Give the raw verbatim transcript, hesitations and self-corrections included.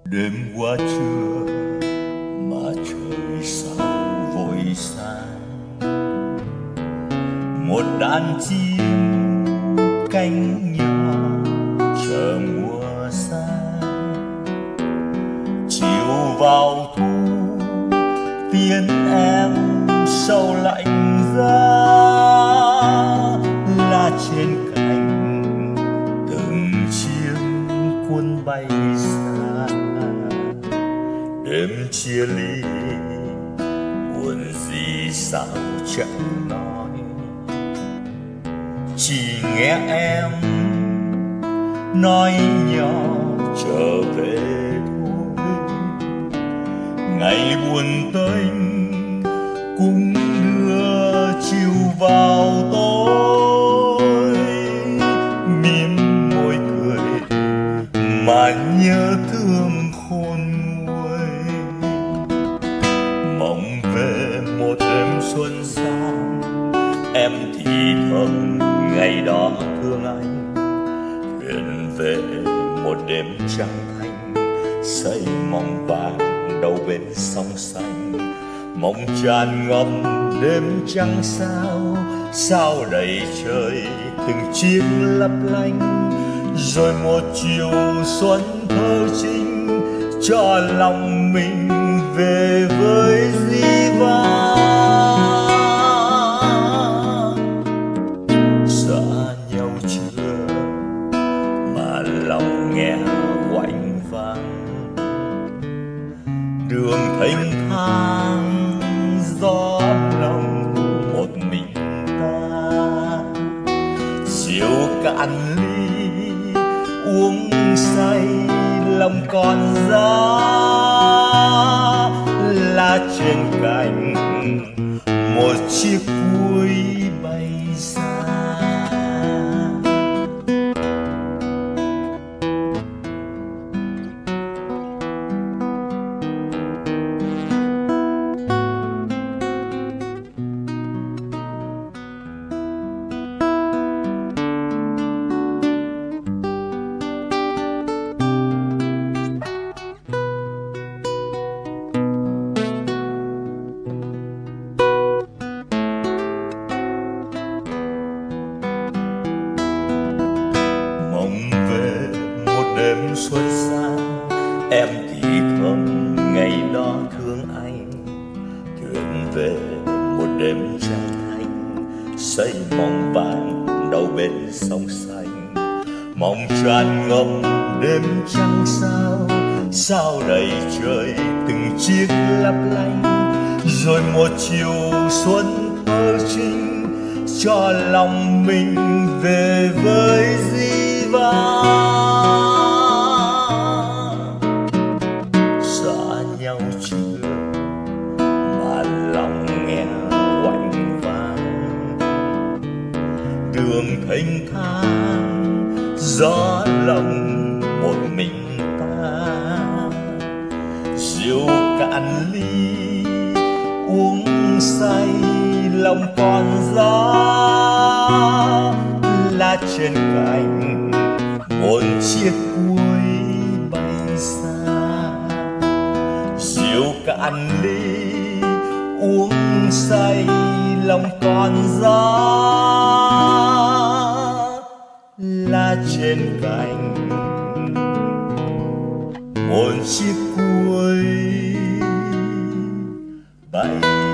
Đêm qua trưa mà trời sao vội sáng, một đàn chim cánh nhỏ chờ mùa sang. Chiều vào thu tiếng em sâu lạnh giá, lá trên cành từng chiếc cuốn bay xa. Đêm chia ly buồn gì sao chẳng nói, chỉ nghe em nói nhỏ trở về thôi. Ngày buồn tênh cũng đưa chiều vào tối, mím môi cười mà nhớ thương khôn nguôi. Mộng về một đêm xuân sang, em thì thầm ngày đó thương anh. Thuyền về một đêm trăng thanh, xây mong vàng đầu bên sông xanh. Mộng tràn ngập đêm trăng sao, sao đầy trời từng chiếc lấp lánh. Rồi một chiều xuân thơ trinh, cho lòng mình về với dĩ vãng. Xa nhau chưa mà lòng nghe oanh vang, đường thênh thang gió lòng một mình ta. Chiều cạn ly uống say lòng còn giá, lá trên cành một chiếc cuối bay xa. Đêm xuân sang, em thì thầm ngày đó thương anh. Thuyền về một đêm trăng thanh, xây mong vàng đầu bên sông xanh. Mong tràn ngập đêm trăng sao, sao đầy trời từng chiếc lấp lánh. Rồi một chiều xuân thơ trinh, cho lòng mình về với dĩ vãng. Nhau chưa mà lòng nghe oanh vang, đường thênh thang gió lòng một mình ta. Rượu cạn ly uống say lòng còn giá, lá trên cành một chiếc cuối bay xa. Rượu cạn ly uống say lòng còn giá, lá trên cành một chiếc cuối bay